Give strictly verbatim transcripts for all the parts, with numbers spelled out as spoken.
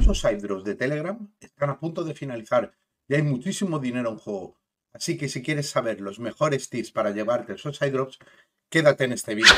muchos airdrops de Telegram están a punto de finalizar y hay muchísimo dinero en juego. Así que si quieres saber los mejores tips para llevarte esos airdrops, quédate en este vídeo.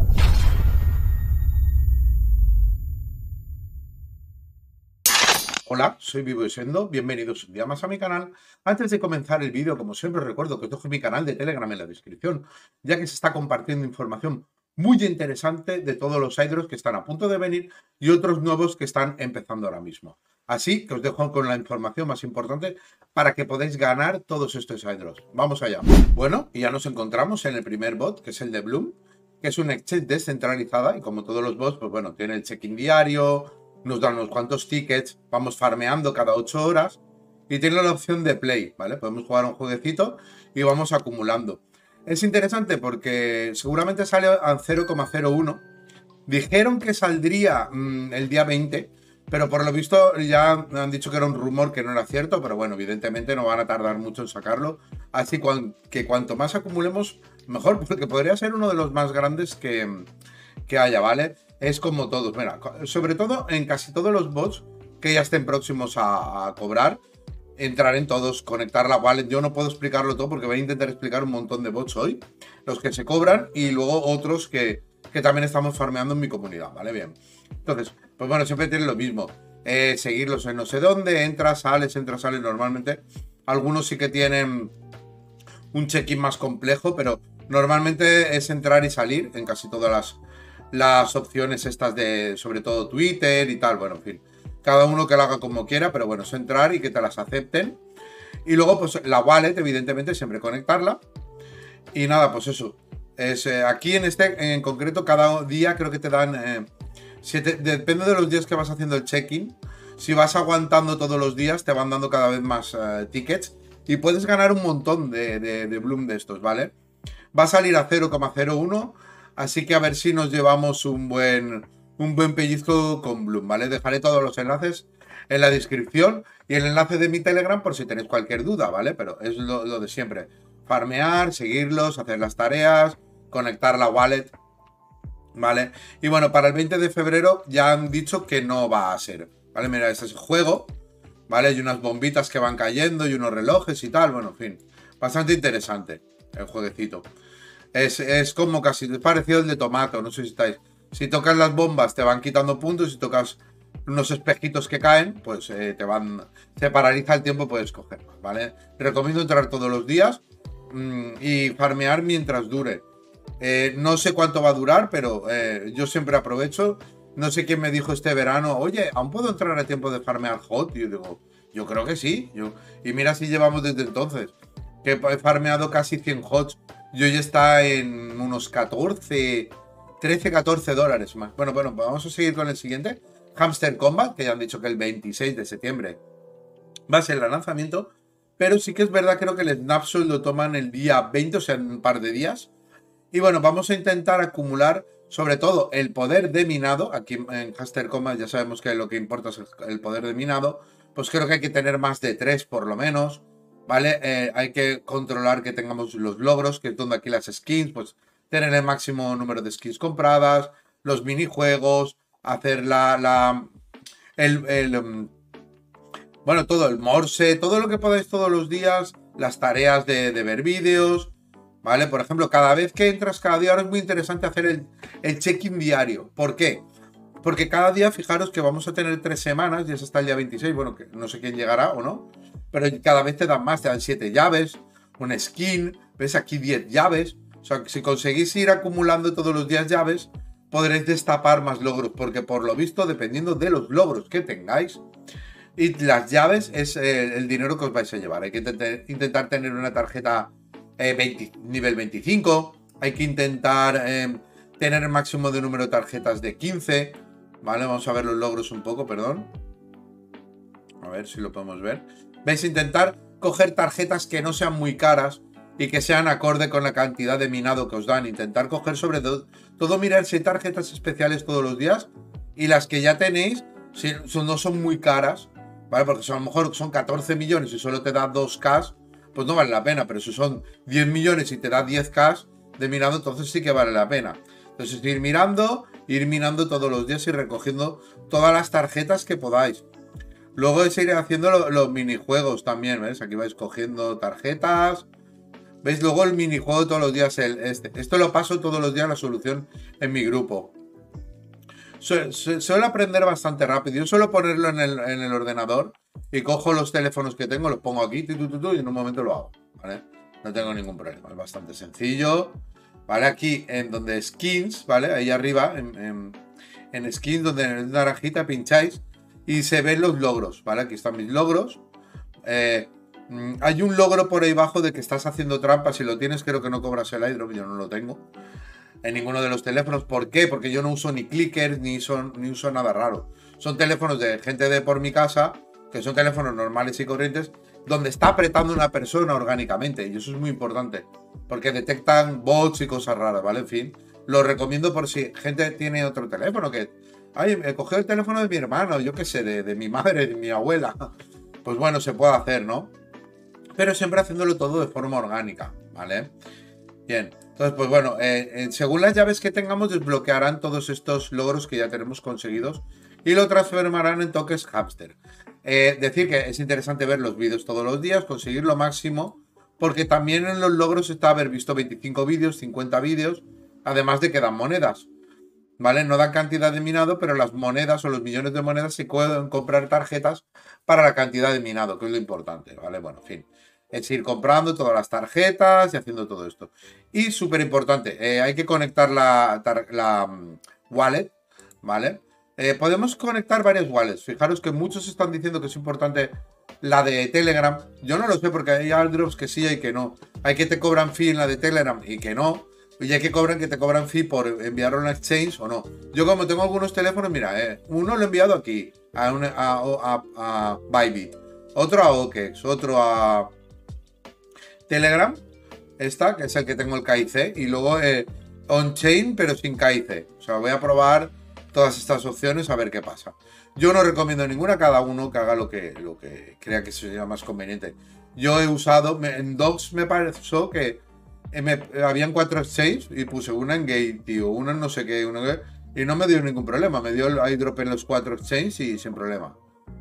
Hola, soy Vivo y Sendo, bienvenidos un día más a mi canal. Antes de comenzar el vídeo, como siempre os recuerdo que os dejo mi canal de Telegram en la descripción, ya que se está compartiendo información muy interesante de todos los airdrops que están a punto de venir y otros nuevos que están empezando ahora mismo. Así que os dejo con la información más importante para que podáis ganar todos estos airdrops. Vamos allá. Bueno, y ya nos encontramos en el primer bot, que es el de Bloom, que es una exchange descentralizada y como todos los bots, pues bueno, tiene el check-in diario, nos dan unos cuantos tickets, vamos farmeando cada ocho horas y tiene la opción de play, ¿vale? Podemos jugar un jueguecito y vamos acumulando. Es interesante porque seguramente sale a cero coma cero uno. Dijeron que saldría mmm, el día veinte, pero por lo visto ya han dicho que era un rumor que no era cierto, pero bueno, evidentemente no van a tardar mucho en sacarlo. Así que cuanto más acumulemos, mejor, porque podría ser uno de los más grandes que, que haya, ¿vale? Es como todos, mira, sobre todo en casi todos los bots que ya estén próximos a, a cobrar, entrar en todos, conectar la wallet. Yo no puedo explicarlo todo porque voy a intentar explicar un montón de bots hoy, los que se cobran y luego otros que, que también estamos farmeando en mi comunidad, ¿vale? Bien. Entonces, pues bueno, siempre tienen lo mismo. Eh, seguirlos en no sé dónde, entras, sales, entras, sales normalmente. Algunos sí que tienen un check-in más complejo, pero normalmente es entrar y salir en casi todas las, las opciones estas de, sobre todo Twitter y tal, bueno, en fin. Cada uno que lo haga como quiera, pero bueno, es entrar y que te las acepten. Y luego, pues la wallet, evidentemente, siempre conectarla. Y nada, pues eso. Es, eh, aquí en este, en concreto, cada día creo que te dan... Eh, siete, depende de los días que vas haciendo el check-in. Si vas aguantando todos los días, te van dando cada vez más uh, tickets. Y puedes ganar un montón de, de, de Bloom de estos, ¿vale? Va a salir a cero coma cero uno. Así que a ver si nos llevamos un buen... un buen pellizco con Bloom, ¿vale? Dejaré todos los enlaces en la descripción y el enlace de mi Telegram por si tenéis cualquier duda, ¿vale? Pero es lo, lo de siempre. Farmear, seguirlos, hacer las tareas, conectar la wallet, ¿vale? Y bueno, para el veinte de febrero ya han dicho que no va a ser, ¿vale? Mira, este es el juego, ¿vale? Hay unas bombitas que van cayendo y unos relojes y tal, bueno, en fin. Bastante interesante el jueguecito. Es, es como casi parecido al de Tomato, no sé si estáis... Si tocas las bombas te van quitando puntos, si tocas unos espejitos que caen, pues eh, te van, se paraliza el tiempo, puedes cogerlos, ¿vale? Recomiendo entrar todos los días mmm, y farmear mientras dure. Eh, no sé cuánto va a durar, pero eh, yo siempre aprovecho. No sé quién me dijo este verano, oye, ¿aún puedo entrar a tiempo de farmear hot? Y yo digo, yo creo que sí. Yo, y mira si llevamos desde entonces, que he farmeado casi cien hots. Yo ya está en unos catorce... trece, catorce dólares más. Bueno, bueno, vamos a seguir con el siguiente. Hamster Combat, que ya han dicho que el veintiséis de septiembre va a ser el lanzamiento. Pero sí que es verdad, creo que el Snapshot lo toman el día veinte, o sea, en un par de días. Y bueno, vamos a intentar acumular, sobre todo, el poder de minado. Aquí en Hamster Combat ya sabemos que lo que importa es el poder de minado. Pues creo que hay que tener más de tres por lo menos, ¿vale? Eh, hay que controlar que tengamos los logros, que es donde aquí las skins, pues... tener el máximo número de skins compradas, los minijuegos, hacer la... la el, el um, bueno, todo, el morse, todo lo que podáis todos los días, las tareas de, de ver vídeos, ¿vale? Por ejemplo, cada vez que entras, cada día, ahora es muy interesante hacer el, el check-in diario. ¿Por qué? Porque cada día, fijaros que vamos a tener tres semanas, y es hasta el día veintiséis, bueno, que no sé quién llegará o no, pero cada vez te dan más, te dan siete llaves, una skin, ves aquí diez llaves. O sea, que si conseguís ir acumulando todos los días llaves, podréis destapar más logros, porque por lo visto, dependiendo de los logros que tengáis, y las llaves es eh, el dinero que os vais a llevar. Hay que intentar, intentar tener una tarjeta eh, veinte, nivel veinticinco, hay que intentar eh, tener el máximo de número de tarjetas de quince, ¿vale? Vamos a ver los logros un poco, perdón. A ver si lo podemos ver. ¿Veis? Intentar coger tarjetas que no sean muy caras, y que sean acorde con la cantidad de minado que os dan. Intentar coger sobre todo, todo mirar si hay tarjetas especiales todos los días. Y las que ya tenéis, si son, no son muy caras, ¿vale? Porque son, a lo mejor son catorce millones y solo te da dos K, pues no vale la pena. Pero si son diez millones y te da diez K de minado, entonces sí que vale la pena. Entonces ir mirando, ir minando todos los días y recogiendo todas las tarjetas que podáis. Luego seguiré haciendo lo, los minijuegos también, ¿ves? Aquí vais cogiendo tarjetas. ¿Veis? Luego el minijuego todos los días, el, este. Esto lo paso todos los días la solución en mi grupo. Su, su, suelo aprender bastante rápido. Yo suelo ponerlo en el, en el ordenador y cojo los teléfonos que tengo, los pongo aquí tu, tu, tu, tu, y en un momento lo hago, ¿vale? No tengo ningún problema, es bastante sencillo. ¿Vale? Aquí en donde skins, ¿vale? Ahí arriba, en, en, en skins, donde en naranjita pincháis y se ven los logros, ¿vale? Aquí están mis logros. Eh, hay un logro por ahí abajo de que estás haciendo trampas. Si lo tienes, creo que no cobras el airdrop. Yo no lo tengo en ninguno de los teléfonos. ¿Por qué? Porque yo no uso ni clickers ni, son, ni uso nada raro. Son teléfonos de gente de por mi casa, que son teléfonos normales y corrientes, donde está apretando una persona orgánicamente. Y eso es muy importante, porque detectan bots y cosas raras, ¿vale? En fin, lo recomiendo por si gente tiene otro teléfono que... Ay, he cogido el teléfono de mi hermano, yo qué sé, de, de mi madre, de mi abuela. Pues bueno, se puede hacer, ¿no? Pero siempre haciéndolo todo de forma orgánica, ¿vale? Bien, entonces, pues bueno, eh, eh, según las llaves que tengamos, desbloquearán todos estos logros que ya tenemos conseguidos y lo transformarán en tokens hámster. Eh, decir que es interesante ver los vídeos todos los días, conseguir lo máximo, porque también en los logros está haber visto veinticinco vídeos, cincuenta vídeos, además de que dan monedas, ¿vale? No dan cantidad de minado, pero las monedas o los millones de monedas se pueden comprar tarjetas para la cantidad de minado, que es lo importante, ¿vale? Bueno, en fin. Es ir comprando todas las tarjetas y haciendo todo esto. Y súper importante, eh, hay que conectar la, la um, wallet, ¿vale? Eh, podemos conectar varias wallets. Fijaros que muchos están diciendo que es importante la de Telegram. Yo no lo sé porque hay airdrops que sí y que no. Hay que te cobran fee en la de Telegram y que no. Y hay que cobran que te cobran fee por enviar una exchange o no. Yo como tengo algunos teléfonos, mira, eh, uno lo he enviado aquí, a, una, a, a, a Bybit, otro a OKEx, otro a Telegram, esta, que es el que tengo el K I C, y luego eh, on-chain, pero sin K I C. O sea, voy a probar todas estas opciones a ver qué pasa. Yo no recomiendo ninguna, cada uno que haga lo que, lo que crea que sea más conveniente. Yo he usado, en Docs me pareció que me, habían cuatro exchanges y puse una en Gate, tío, una en no sé qué, una en, y no me dio ningún problema. Me dio el airdrop en los cuatro exchanges y sin problema.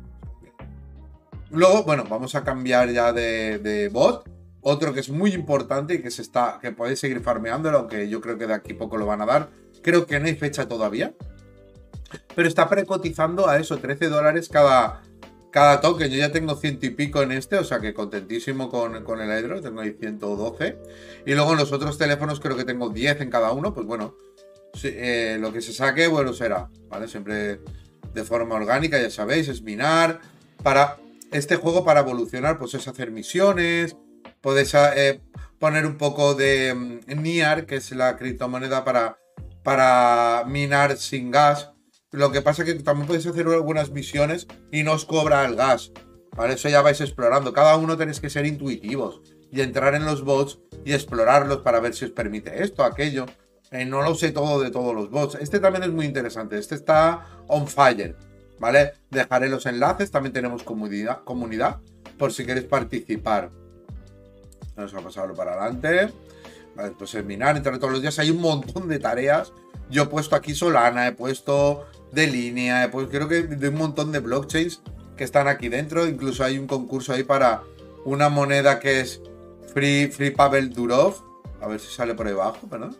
Luego, bueno, vamos a cambiar ya de, de bot. Otro que es muy importante y que se está, que podéis seguir farmeándolo, aunque yo creo que de aquí poco lo van a dar. Creo que no hay fecha todavía. Pero está precotizando a eso, trece dólares cada, cada token. Yo ya tengo ciento y pico en este, o sea que contentísimo con, con el airdrop. Tengo ahí ciento doce. Y luego en los otros teléfonos creo que tengo diez en cada uno. Pues bueno, si, eh, lo que se saque, bueno, será, ¿vale? Siempre de forma orgánica, ya sabéis, es minar. Para este juego, para evolucionar, pues es hacer misiones. Podéis eh, poner un poco de um, N I A R, que es la criptomoneda para, para minar sin gas. Lo que pasa es que también podéis hacer algunas misiones y no os cobra el gas. Para eso ya vais explorando. Cada uno tenéis que ser intuitivos y entrar en los bots y explorarlos para ver si os permite esto, aquello. Eh, no lo sé todo de todos los bots. Este también es muy interesante. Este está on fire, ¿vale? Dejaré los enlaces. También tenemos comunidad, comunidad por si queréis participar. Vamos a pasarlo para adelante. Vale, pues el minar, entre todos los días hay un montón de tareas. Yo he puesto aquí Solana, he puesto de línea, he puesto, creo que de un montón de blockchains que están aquí dentro. Incluso hay un concurso ahí para una moneda que es Free, Free Pavel Durov. A ver si sale por ahí abajo, ¿verdad?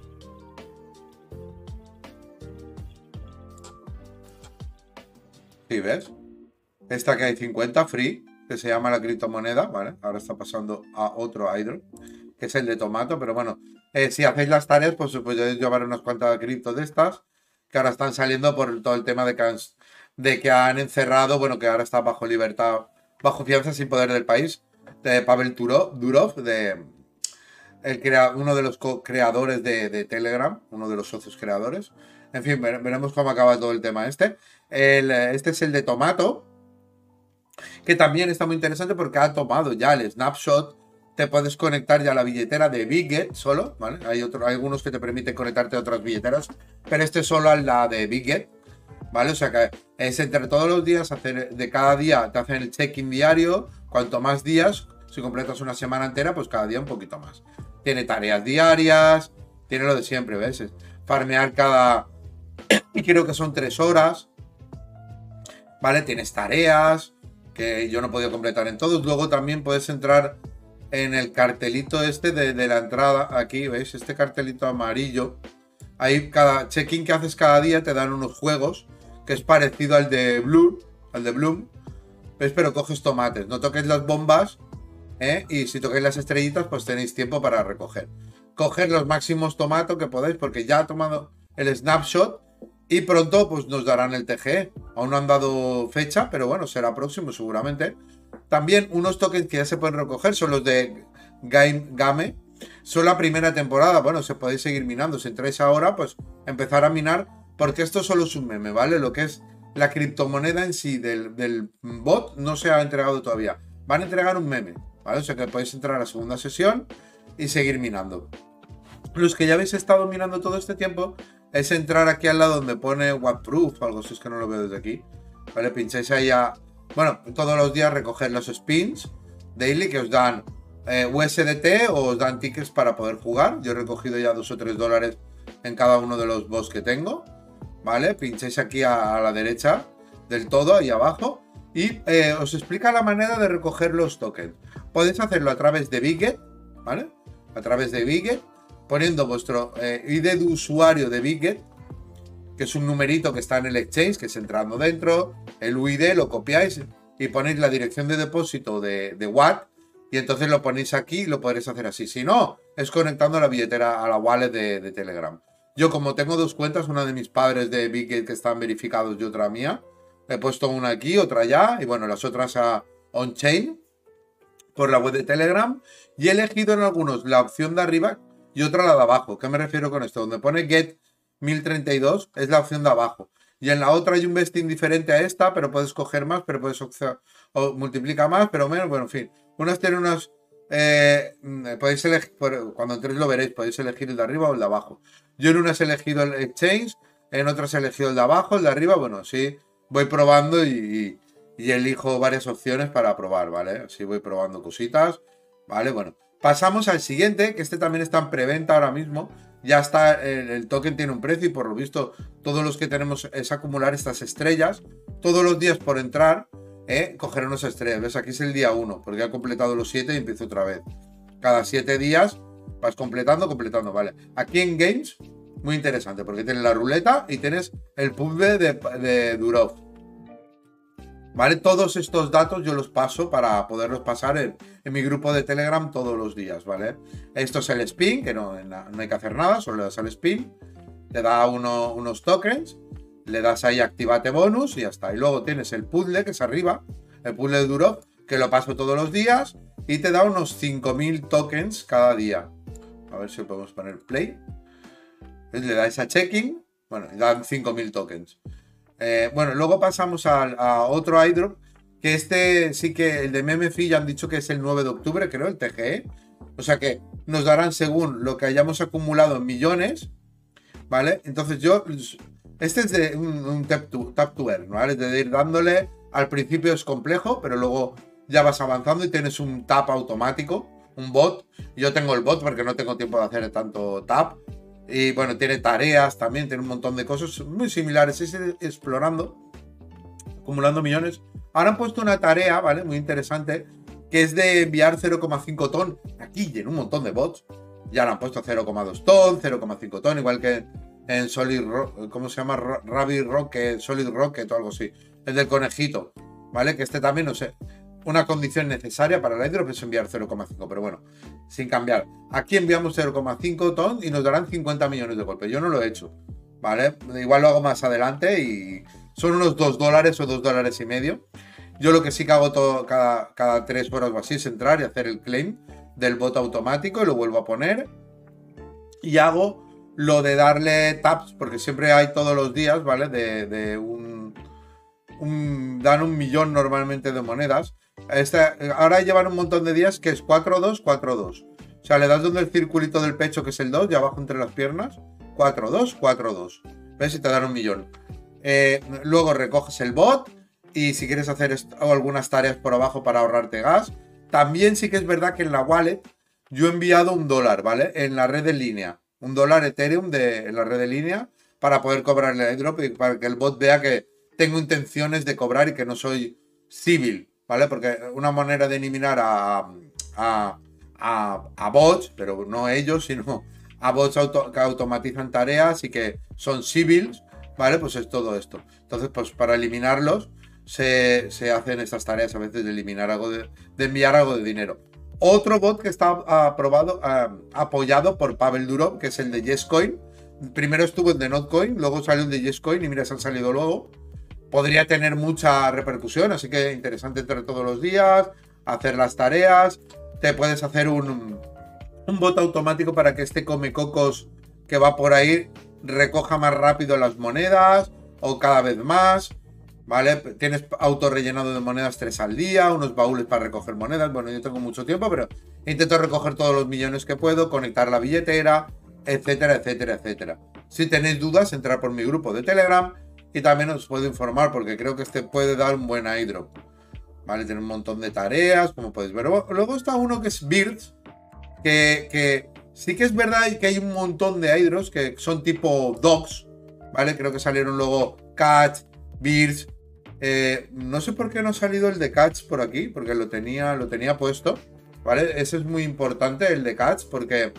Sí, ¿ves? Esta que hay cincuenta, free, que se llama la criptomoneda, ¿vale? Ahora está pasando a otro airdrop, que es el de Tomato, pero bueno, eh, si hacéis las tareas, pues podéis llevar unas cuantas criptos de estas, que ahora están saliendo por todo el tema de que han, de que han encerrado, bueno, que ahora está bajo libertad, bajo fianza sin poder del país, de Pavel Durov, de, el crea, uno de los creadores de, de Telegram, uno de los socios creadores. En fin, veremos cómo acaba todo el tema este. El, este es el de Tomato, que también está muy interesante porque ha tomado ya el snapshot. Te puedes conectar ya a la billetera de Bitget solo, ¿vale? Hay, otro, hay algunos que te permiten conectarte a otras billeteras, pero este solo a la de Bitget, ¿vale? O sea que es entre todos los días, hacer, de cada día te hacen el check-in diario. Cuanto más días, si completas una semana entera, pues cada día un poquito más. Tiene tareas diarias, tiene lo de siempre, ¿ves? Farmear cada... y creo que son tres horas. ¿vale? Tienes tareas que yo no he podido completar en todos. Luego también puedes entrar en el cartelito este de, de la entrada. Aquí, ¿veis? Este cartelito amarillo. Ahí cada check-in que haces cada día te dan unos juegos que es parecido al de Bloom, al de Bloom. ¿Ves? Pero coges tomates. No toques las bombas, ¿eh? Y si toquéis las estrellitas, pues tenéis tiempo para recoger. Coger los máximos tomatos que podáis, porque ya ha tomado el snapshot y pronto pues nos darán el T G E. Aún no han dado fecha, pero bueno, será próximo seguramente. También unos tokens que ya se pueden recoger son los de Game Game. Son la primera temporada. Bueno, se podéis seguir minando. Si entráis ahora, pues empezar a minar, porque esto solo es un meme, ¿vale? Lo que es la criptomoneda en sí del, del bot no se ha entregado todavía. Van a entregar un meme, ¿vale? O sea que podéis entrar a la segunda sesión y seguir minando. Los que ya habéis estado minando todo este tiempo, es entrar aquí al lado donde pone Wattproof o algo así, es que no lo veo desde aquí. ¿Vale? Pincháis ahí a... Bueno, todos los días recoger los spins daily que os dan eh, U S D T o os dan tickets para poder jugar. Yo he recogido ya dos o tres dólares en cada uno de los boss que tengo. ¿Vale? Pincháis aquí a, a la derecha del todo, ahí abajo. Y eh, os explica la manera de recoger los tokens. Podéis hacerlo a través de Biget, ¿vale? A través de Biget, poniendo vuestro eh, I D de usuario de Biget, que es un numerito que está en el exchange, que es entrando dentro, el U I D lo copiáis y ponéis la dirección de depósito de, de Watt, y entonces lo ponéis aquí y lo podréis hacer así. Si no, es conectando la billetera a la wallet de, de Telegram. Yo, como tengo dos cuentas, una de mis padres de Biget que están verificados y otra mía, he puesto una aquí, otra allá, y bueno, las otras a on-chain por la web de Telegram, y he elegido en algunos la opción de arriba y otra la de abajo. ¿Qué me refiero con esto? Donde pone Get mil treinta y dos es la opción de abajo, y en la otra hay un vesting diferente a esta, pero puedes coger más, pero puedes o multiplica más, pero menos, bueno, en fin. Unas tienen unos... Eh, podéis elegir, cuando entréis lo veréis, podéis elegir el de arriba o el de abajo. Yo en unas he elegido el exchange, en otras he elegido el de abajo, el de arriba, bueno, sí, voy probando y, y, y elijo varias opciones para probar, ¿vale? Así voy probando cositas, ¿vale? Bueno, pasamos al siguiente, que este también está en preventa ahora mismo. Ya está, el, el token tiene un precio y por lo visto todos los que tenemos es acumular estas estrellas. Todos los días por entrar, ¿eh? Coger unas estrellas. ¿Ves? Aquí es el día uno, porque ha completado los siete y empiezo otra vez. Cada siete días vas completando, completando, ¿vale? Aquí en Games, muy interesante, porque tienes la ruleta y tienes el puzzle de, de Durov. ¿Vale? Todos estos datos yo los paso para poderlos pasar en, en mi grupo de Telegram todos los días, ¿vale? Esto es el spin, que no, no hay que hacer nada, solo le das al spin, te da uno, unos tokens, le das ahí activate bonus y ya está. Y luego tienes el puzzle, que es arriba, el puzzle de Durov, que lo paso todos los días y te da unos cinco mil tokens cada día. A ver si podemos poner play. Le dais a checking, bueno, y dan cinco mil tokens. Eh, bueno, luego pasamos a, a otro airdrop, que este sí que el de Memefy ya han dicho que es el nueve de octubre, creo, el T G E. O sea que nos darán según lo que hayamos acumulado en millones, ¿vale? Entonces yo, este es de un, un tap, to, tap to earn, ¿vale? De ir dándole, al principio es complejo, pero luego ya vas avanzando y tienes un tap automático, un bot. Yo tengo el bot porque no tengo tiempo de hacer tanto tap. Y bueno, tiene tareas también, tiene un montón de cosas muy similares. Es ir explorando, acumulando millones. Ahora han puesto una tarea, ¿vale? Muy interesante, que es de enviar cero coma cinco ton. Aquí y en un montón de bots. Ya lo han puesto cero coma dos ton, cero coma cinco ton, igual que en Solid Rocket, ¿cómo se llama? Rabbit Rocket, Solid Rocket o algo así. El del conejito, ¿vale? Que este también, no sé. Una condición necesaria para el airdrop es enviar cero coma cinco, pero bueno, sin cambiar. Aquí enviamos cero coma cinco ton y nos darán cincuenta millones de golpe. Yo no lo he hecho, ¿vale? Igual lo hago más adelante y son unos dos dólares o dos dólares y medio. Yo lo que sí que hago todo, cada, cada tres horas o así es entrar y hacer el claim del bot automático y lo vuelvo a poner. Y hago lo de darle taps, porque siempre hay todos los días, ¿vale? De, de un, un... Dan un millón normalmente de monedas. Este, ahora llevan un montón de días que es cuatro dos, cuatro dos. O sea, le das donde el circulito del pecho, que es el dos, y abajo entre las piernas, cuatro dos, cuatro dos. ¿Ves? Y te dan un millón. Eh, luego recoges el bot y si quieres hacer algunas tareas por abajo para ahorrarte gas. También sí que es verdad que en la wallet yo he enviado un dólar, ¿vale? En la red de línea. Un dólar Ethereum de, en la red de línea para poder cobrar el airdrop y para que el bot vea que tengo intenciones de cobrar y que no soy civil, ¿vale? Porque una manera de eliminar a, a, a, a bots, pero no ellos, sino a bots auto, que automatizan tareas y que son civils, ¿vale? Pues es todo esto. Entonces, pues para eliminarlos se, se hacen estas tareas a veces de eliminar algo, de, de enviar algo de dinero. Otro bot que está aprobado, uh, apoyado por Pavel Durov, que es el de Yescoin. Primero estuvo el de Notcoin, luego salió el de Yescoin y mira, se han salido luego. Podría tener mucha repercusión, así que interesante entrar todos los días, hacer las tareas. Te puedes hacer un, un bot automático para que este comecocos que va por ahí recoja más rápido las monedas o cada vez más, ¿vale? Tienes auto rellenado de monedas tres al día, unos baúles para recoger monedas. Bueno, yo tengo mucho tiempo, pero intento recoger todos los millones que puedo, conectar la billetera, etcétera, etcétera, etcétera. Si tenéis dudas, entrar por mi grupo de Telegram y también os puedo informar porque creo que este puede dar un buen airdrop, ¿vale? Tiene un montón de tareas, como podéis ver. Luego está uno que es Birds, que, que sí que es verdad que hay un montón de airdrops que son tipo dogs, ¿vale? Creo que salieron luego Cats, Birds. Eh, no sé por qué no ha salido el de Cats por aquí, porque lo tenía, lo tenía puesto, ¿vale? Ese es muy importante, el de Cats, porque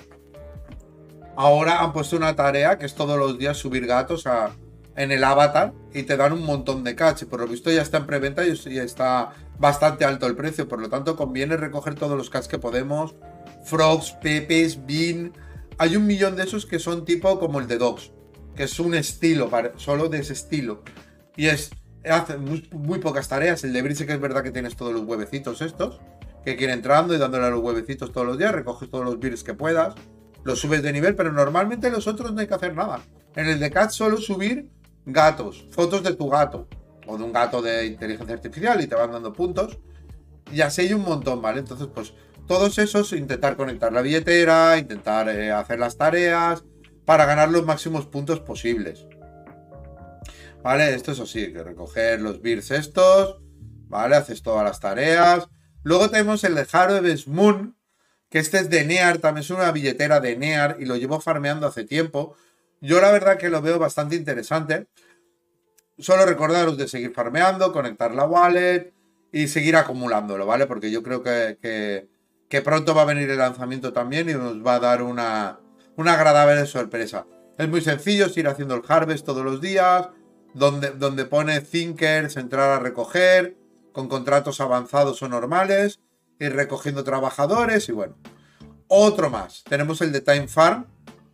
ahora han puesto una tarea que es todos los días subir gatos a, en el avatar y te dan un montón de cats. Y por lo visto ya está en preventa y ya está bastante alto el precio. Por lo tanto, conviene recoger todos los cats que podemos. Frogs, pepes, bean. Hay un millón de esos que son tipo como el de dogs, que es un estilo, solo de ese estilo. Y es hace muy, muy pocas tareas. El de Bridge, que es verdad que tienes todos los huevecitos estos, que quiere entrando y dándole a los huevecitos todos los días. Recoges todos los beers que puedas. Los subes de nivel, pero normalmente los otros no hay que hacer nada. En el de Cat solo subir gatos, fotos de tu gato o de un gato de inteligencia artificial y te van dando puntos. Y así hay un montón, ¿vale? Entonces, pues todos esos, intentar conectar la billetera, intentar eh, hacer las tareas para ganar los máximos puntos posibles. ¿Vale? Esto es así, que recoger los beers estos, ¿vale? Haces todas las tareas. Luego tenemos el de Harvest Moon, que este es de Near, también es una billetera de Near y lo llevo farmeando hace tiempo. Yo la verdad que lo veo bastante interesante. Solo recordaros de seguir farmeando, conectar la wallet y seguir acumulándolo, ¿vale? Porque yo creo que, que, que pronto va a venir el lanzamiento también y nos va a dar una, una agradable sorpresa. Es muy sencillo, es ir haciendo el harvest todos los días, donde, donde pone thinkers, entrar a recoger, con contratos avanzados o normales, ir recogiendo trabajadores y bueno. Otro más, tenemos el de Time Farm,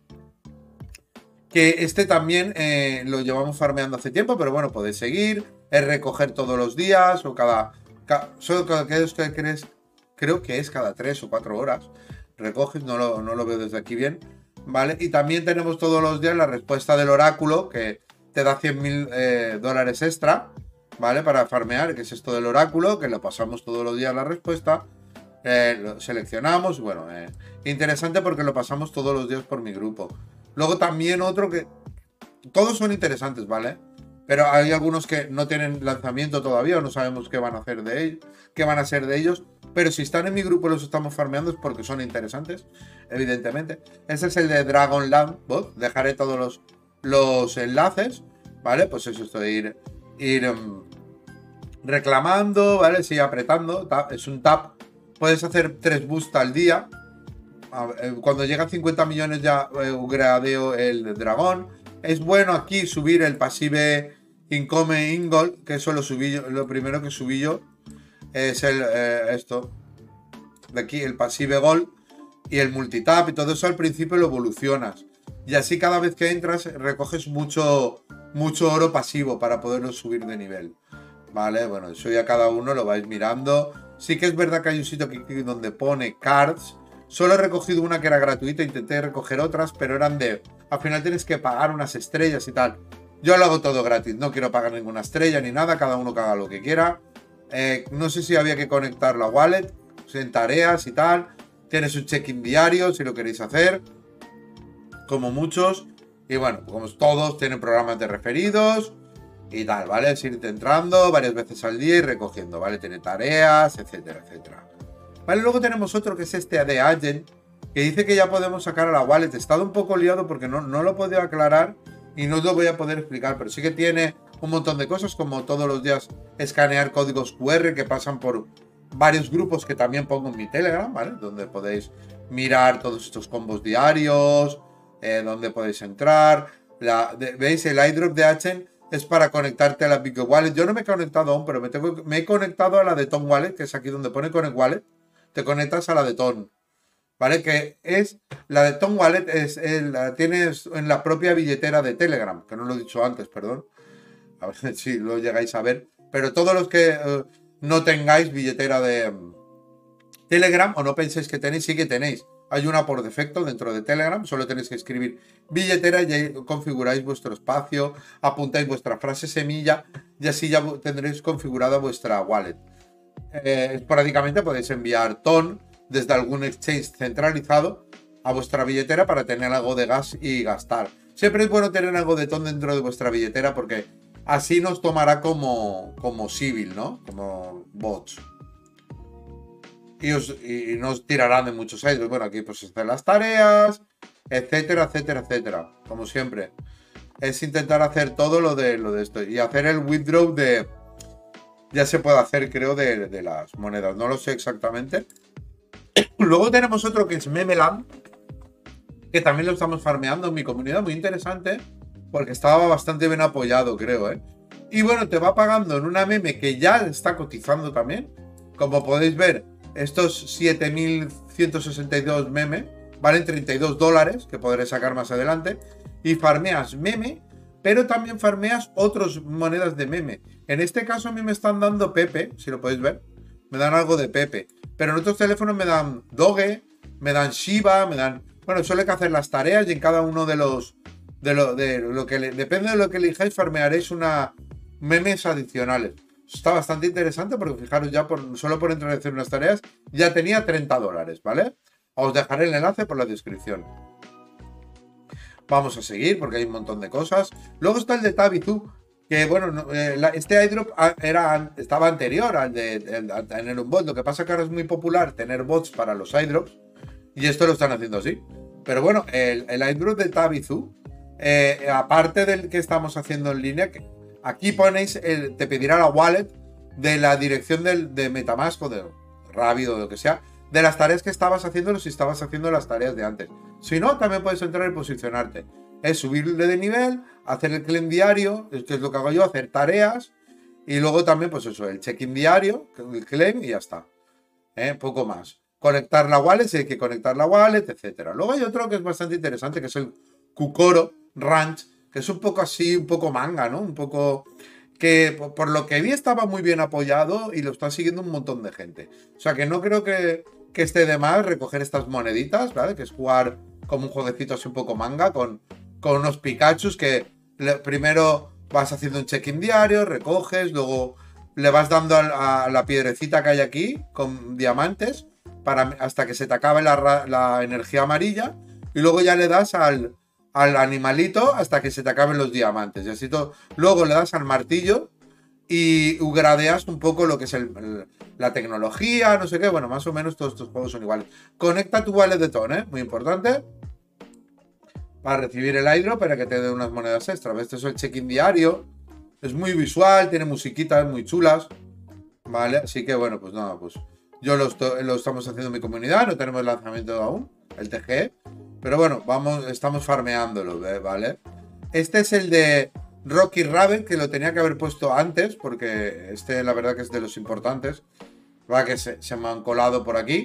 que este también eh, lo llevamos farmeando hace tiempo, pero bueno, podéis seguir, es recoger todos los días o cada... cada solo cada que crees, creo que es cada tres o cuatro horas, recoges, no lo, no lo veo desde aquí bien, ¿vale? Y también tenemos todos los días la respuesta del oráculo, que te da cien mil eh, dólares extra, ¿vale? Para farmear, que es esto del oráculo, que lo pasamos todos los días la respuesta. Eh, lo seleccionamos, bueno, eh, interesante porque lo pasamos todos los días por mi grupo. Luego también otro que... Todos son interesantes, ¿vale? Pero hay algunos que no tienen lanzamiento todavía o no sabemos qué van a hacer de ellos, qué van a ser de ellos. Pero si están en mi grupo y los estamos farmeando es porque son interesantes, evidentemente. Ese es el de Dragonlance Bot. Dejaré todos los, los enlaces, ¿vale? Pues eso, esto de ir, ir um, reclamando, ¿vale? Sigue apretando, tap, es un tap. Puedes hacer tres boosts al día. Cuando llega a cincuenta millones ya eh, gradeo el dragón. Es bueno aquí subir el pasive Income Ingold, que eso lo subí yo, lo primero que subí yo es el eh, esto de aquí, el pasive Gold y el multitap y todo eso al principio lo evolucionas. Y así cada vez que entras recoges mucho, mucho oro pasivo para poderlo subir de nivel. Vale, bueno, eso ya cada uno lo vais mirando. Sí que es verdad que hay un sitio aquí donde pone cards. Solo he recogido una que era gratuita, intenté recoger otras, pero eran de... Al final tienes que pagar unas estrellas y tal. Yo lo hago todo gratis, no quiero pagar ninguna estrella ni nada, cada uno que haga lo que quiera. Eh, no sé si había que conectar la wallet en tareas y tal. Tienes un check-in diario si lo queréis hacer, como muchos. Y bueno, como todos tienen programas de referidos y tal, ¿vale? Es irte entrando varias veces al día y recogiendo, ¿vale? Tiene tareas, etcétera, etcétera. Vale, luego tenemos otro que es este de Agent, que dice que ya podemos sacar a la wallet. He estado un poco liado porque no, no lo he podido aclarar y no os lo voy a poder explicar, pero sí que tiene un montón de cosas, como todos los días escanear códigos cu erre que pasan por varios grupos que también pongo en mi Telegram, ¿vale? Donde podéis mirar todos estos combos diarios, eh, donde podéis entrar. La, de, ¿Veis? El iDrop de Achen es para conectarte a la Big Wallet. Yo no me he conectado aún, pero me, tengo, me he conectado a la de Ton Wallet, que es aquí donde pone Connect Wallet. Te conectas a la de Ton, ¿vale? Que es, la de Ton Wallet es, es, la tienes en la propia billetera de Telegram, que no lo he dicho antes, perdón. A ver si lo llegáis a ver. Pero todos los que eh, no tengáis billetera de um, Telegram o no penséis que tenéis, sí que tenéis. Hay una por defecto dentro de Telegram, solo tenéis que escribir billetera y ahí configuráis vuestro espacio, apuntáis vuestra frase semilla y así ya tendréis configurada vuestra wallet. Eh, esporádicamente podéis enviar Ton desde algún exchange centralizado a vuestra billetera para tener algo de gas y gastar. Siempre es bueno tener algo de Ton dentro de vuestra billetera porque así nos tomará como, como civil, ¿no? Como bots. Y, os, y nos tirarán de muchos airdrops. Bueno, aquí pues están las tareas, etcétera, etcétera, etcétera. Como siempre. Es intentar hacer todo lo de, lo de esto. Y hacer el withdraw de... Ya se puede hacer, creo, de, de las monedas. No lo sé exactamente. Luego tenemos otro que es Memeland, que también lo estamos farmeando en mi comunidad. Muy interesante, porque estaba bastante bien apoyado, creo, ¿eh? Y bueno, te va pagando en una meme que ya está cotizando también. Como podéis ver, estos siete mil ciento sesenta y dos meme valen treinta y dos dólares, que podré sacar más adelante. Y farmeas meme, pero también farmeas otras monedas de meme. En este caso a mí me están dando Pepe, si lo podéis ver. Me dan algo de Pepe. Pero en otros teléfonos me dan Doge, me dan Shiba, me dan... Bueno, solo hay que hacer las tareas y en cada uno de los... De lo, de lo que le, depende de lo que elijáis, farmearéis una memes adicionales. Está bastante interesante porque fijaros ya, por, solo por entrar a hacer unas tareas, ya tenía treinta dólares, ¿vale? Os dejaré el enlace por la descripción. Vamos a seguir porque hay un montón de cosas. Luego está el de Tabizoo, que bueno, no, eh, la, este airdrop era, estaba anterior al de el, a tener un bot. Lo que pasa es que ahora es muy popular tener bots para los airdrops y esto lo están haciendo así. Pero bueno, el, el airdrop de Tabizoo, eh, aparte del que estamos haciendo en línea, que aquí ponéis, el, te pedirá la wallet de la dirección del, de Metamask o de Rabbit o de lo que sea, de las tareas que estabas haciendo si estabas haciendo las tareas de antes. Si no, también puedes entrar y posicionarte. Es subirle de nivel, hacer el claim diario, que es lo que hago yo, hacer tareas, y luego también, pues eso, el check-in diario, el claim y ya está. ¿Eh? Poco más. Conectar la wallet, si hay que conectar la wallet, etcétera. Luego hay otro que es bastante interesante, que es el Kukoro Ranch, que es un poco así, un poco manga, ¿no? Un poco... que por lo que vi estaba muy bien apoyado y lo está siguiendo un montón de gente. O sea que no creo que, que esté de más recoger estas moneditas, ¿vale? Que es jugar como un jueguecito así un poco manga con, con unos Pikachus que le, primero vas haciendo un check-in diario, recoges, luego le vas dando a, a la piedrecita que hay aquí con diamantes para, hasta que se te acabe la, la energía amarilla y luego ya le das al... al animalito hasta que se te acaben los diamantes y así todo. Luego le das al martillo y gradeas un poco lo que es el, el, la tecnología, no sé qué. Bueno, más o menos todos estos juegos son iguales. Conecta tu wallet de Ton, ¿eh? Muy importante, para recibir el airdrop, para que te dé unas monedas extra. Este es el check-in diario, es muy visual, tiene musiquitas muy chulas, ¿vale? Así que bueno, pues nada, pues yo lo, lo estamos haciendo en mi comunidad, no tenemos lanzamiento aún, el T G E. Pero bueno, vamos, estamos farmeándolo, ¿vale? Este es el de Rocky Rabbit, que lo tenía que haber puesto antes, porque este la verdad que es de los importantes. Va, que se, se me han colado por aquí.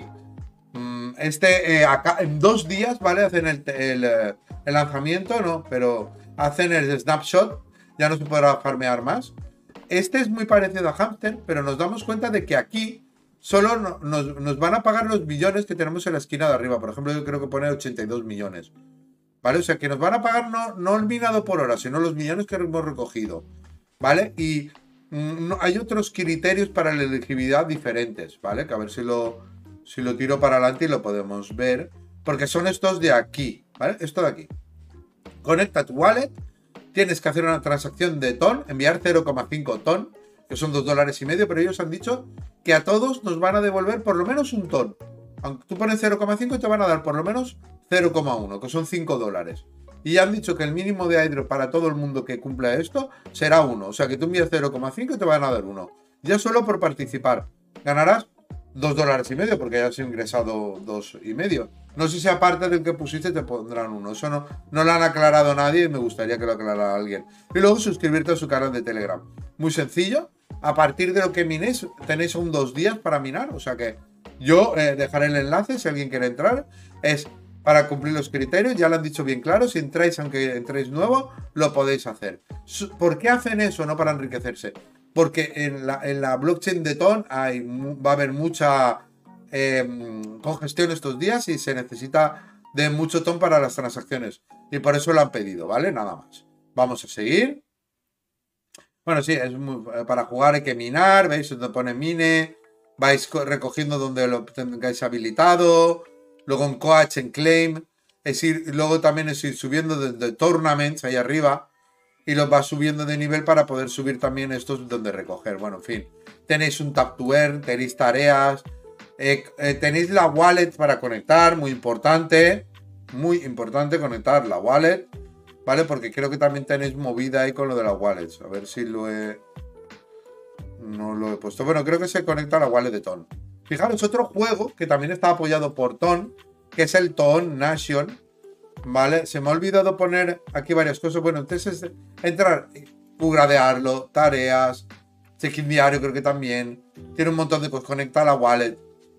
Este, eh, acá, en dos días, ¿vale? Hacen el, el, el lanzamiento, ¿no? Pero hacen el snapshot, ya no se podrá farmear más. Este es muy parecido a Hamster, pero nos damos cuenta de que aquí solo no, nos, nos van a pagar los millones que tenemos en la esquina de arriba. Por ejemplo, yo creo que pone ochenta y dos millones. ¿Vale? O sea, que nos van a pagar no, no el minado por hora, sino los millones que hemos recogido. ¿Vale? Y mm, no, hay otros criterios para la elegibilidad diferentes, ¿vale? Que a ver si lo, si lo tiro para adelante y lo podemos ver. Porque son estos de aquí, ¿vale? Esto de aquí. Conecta tu wallet. Tienes que hacer una transacción de Ton, enviar cero coma cinco Ton, que son dos dólares y medio, pero ellos han dicho que a todos nos van a devolver por lo menos un Ton. Aunque tú pones cero coma cinco y te van a dar por lo menos cero coma uno, que son cinco dólares. Y ya han dicho que el mínimo de airdrop para todo el mundo que cumpla esto será uno. O sea que tú envías cero coma cinco y te van a dar uno. Ya solo por participar. Ganarás dos dólares y medio porque ya has ingresado dos y medio. No sé si aparte del que pusiste te pondrán uno. Eso no, no lo han aclarado nadie y me gustaría que lo aclarara alguien. Y luego suscribirte a su canal de Telegram. Muy sencillo. A partir de lo que minéis, tenéis aún dos días para minar. O sea que yo eh, dejaré el enlace si alguien quiere entrar. Es para cumplir los criterios. Ya lo han dicho bien claro. Si entráis, aunque entréis nuevo, lo podéis hacer. ¿Por qué hacen eso? No para enriquecerse. Porque en la, en la blockchain de Ton hay, va a haber mucha eh, congestión estos días y se necesita de mucho Ton para las transacciones. Y por eso lo han pedido, ¿vale? Nada más. Vamos a seguir. Bueno, sí, es muy, para jugar hay que minar, ¿veis? Donde pone mine, vais recogiendo donde lo tengáis habilitado, luego en coach, en claim, es ir, luego también es ir subiendo desde tournaments ahí arriba y los vas subiendo de nivel para poder subir también estos donde recoger. Bueno, en fin, tenéis un tap to earn, tenéis tareas, eh, eh, tenéis la wallet para conectar, muy importante, muy importante conectar la wallet. ¿Vale? Porque creo que también tenéis movida ahí con lo de las wallets. A ver si lo he... No lo he puesto. Bueno, creo que se conecta a la wallet de Ton. Fijaros, otro juego que también está apoyado por Ton, que es el Ton Nation. ¿Vale? Se me ha olvidado poner aquí varias cosas. Bueno, entonces es entrar, upgradearlo, tareas, check-in diario creo que también. Tiene un montón de cosas. Conecta a la wallet.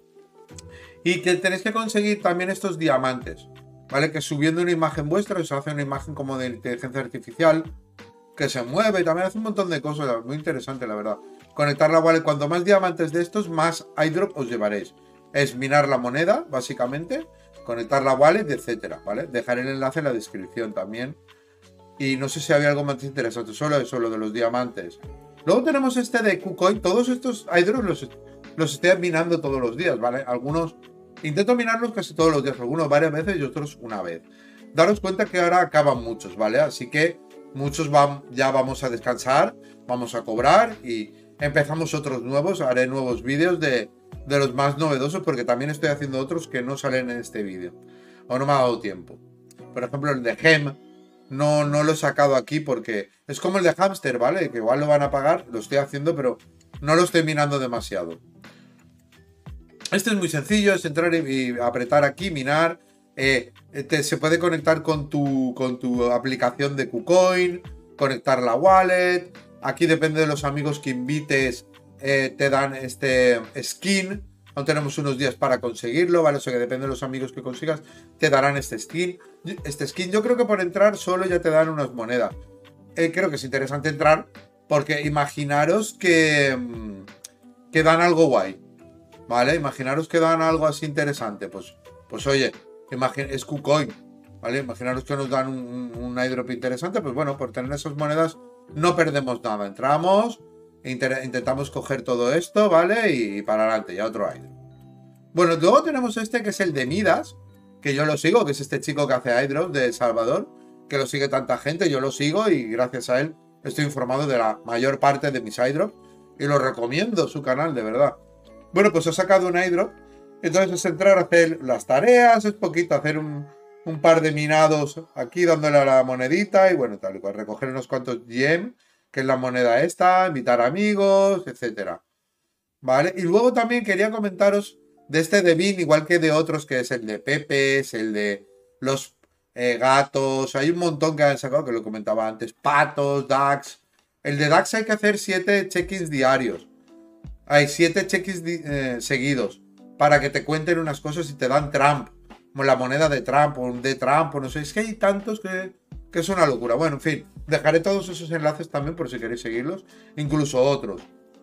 Y que tenéis que conseguir también estos diamantes. ¿Vale? Que subiendo una imagen vuestra os hace una imagen como de inteligencia artificial que se mueve, también hace un montón de cosas, muy interesante la verdad. Conectar la wallet, cuanto más diamantes de estos, más airdrop os llevaréis. Es minar la moneda, básicamente, conectar la wallet, etcétera, ¿vale? Dejaré el enlace en la descripción también. Y no sé si había algo más interesante, solo eso, lo de los diamantes. Luego tenemos este de KuCoin, todos estos airdrops los, los estoy minando todos los días, ¿vale? Algunos... Intento minarlos casi todos los días, algunos varias veces y otros una vez. Daros cuenta que ahora acaban muchos, ¿vale? Así que muchos van, ya vamos a descansar, vamos a cobrar y empezamos otros nuevos. Haré nuevos vídeos de, de los más novedosos porque también estoy haciendo otros que no salen en este vídeo. O no me ha dado tiempo. Por ejemplo, el de Gem no, no lo he sacado aquí porque es como el de Hamster, ¿vale? Que igual lo van a pagar, lo estoy haciendo, pero no lo estoy minando demasiado. Este es muy sencillo, es entrar y apretar aquí, minar. Eh, te, se puede conectar con tu, con tu aplicación de KuCoin, conectar la wallet. Aquí depende de los amigos que invites, eh, te dan este skin. Aún tenemos unos días para conseguirlo, ¿vale? O sea que depende de los amigos que consigas, te darán este skin. Este skin yo creo que por entrar solo ya te dan unas monedas. Eh, creo que es interesante entrar porque imaginaros que, que dan algo guay. ¿Vale? Imaginaros que dan algo así interesante. Pues, pues oye, es KuCoin. ¿Vale? Imaginaros que nos dan un, un airdrop interesante. Pues bueno, por tener esas monedas no perdemos nada. Entramos, intentamos coger todo esto, ¿vale? Y, y para adelante, ya otro airdrop. Bueno, luego tenemos este que es el de Midas, que yo lo sigo, que es este chico que hace airdrop de El Salvador, que lo sigue tanta gente, yo lo sigo y gracias a él estoy informado de la mayor parte de mis airdrops y lo recomiendo su canal, de verdad. Bueno, pues he sacado un airdrop, entonces es entrar a hacer las tareas, es poquito, hacer un, un par de minados aquí dándole a la monedita y bueno, tal y cual, recoger unos cuantos G M, que es la moneda esta, invitar amigos, etcétera. ¿Vale? Y luego también quería comentaros de este de Bean, igual que de otros, que es el de Pepe, es el de los eh, gatos, hay un montón que han sacado, que lo comentaba antes, patos, Dax. El de Dax hay que hacer siete check-ins diarios. Hay siete check-ins eh, seguidos para que te cuenten unas cosas y te dan Trump, como la moneda de Trump o un de Trump, o no sé, es que hay tantos que, que es una locura. Bueno, en fin, dejaré todos esos enlaces también por si queréis seguirlos, incluso otros.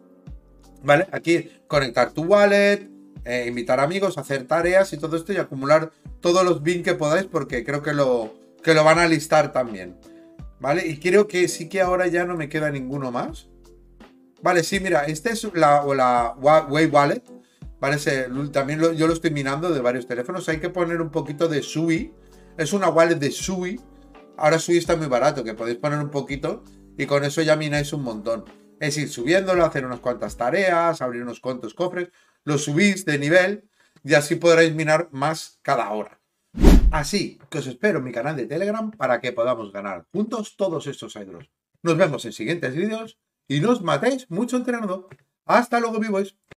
¿Vale? Aquí conectar tu wallet, eh, invitar amigos, hacer tareas y todo esto y acumular todos los bins que podáis porque creo que lo, que lo van a listar también. ¿Vale? Y creo que sí que ahora ya no me queda ninguno más. Vale, sí, mira, este es la, la Wave Wallet, ¿vale? Se, también lo, yo lo estoy minando de varios teléfonos. Hay que poner un poquito de Sui. Es una wallet de Sui. Ahora Sui está muy barato, que podéis poner un poquito y con eso ya mináis un montón. Es ir subiéndolo, hacer unas cuantas tareas, abrir unos cuantos cofres, lo subís de nivel y así podréis minar más cada hora. Así que os espero en mi canal de Telegram para que podamos ganar juntos todos estos hydros. Nos vemos en siguientes vídeos y no os matéis mucho entrenando. ¡Hasta luego, vivos!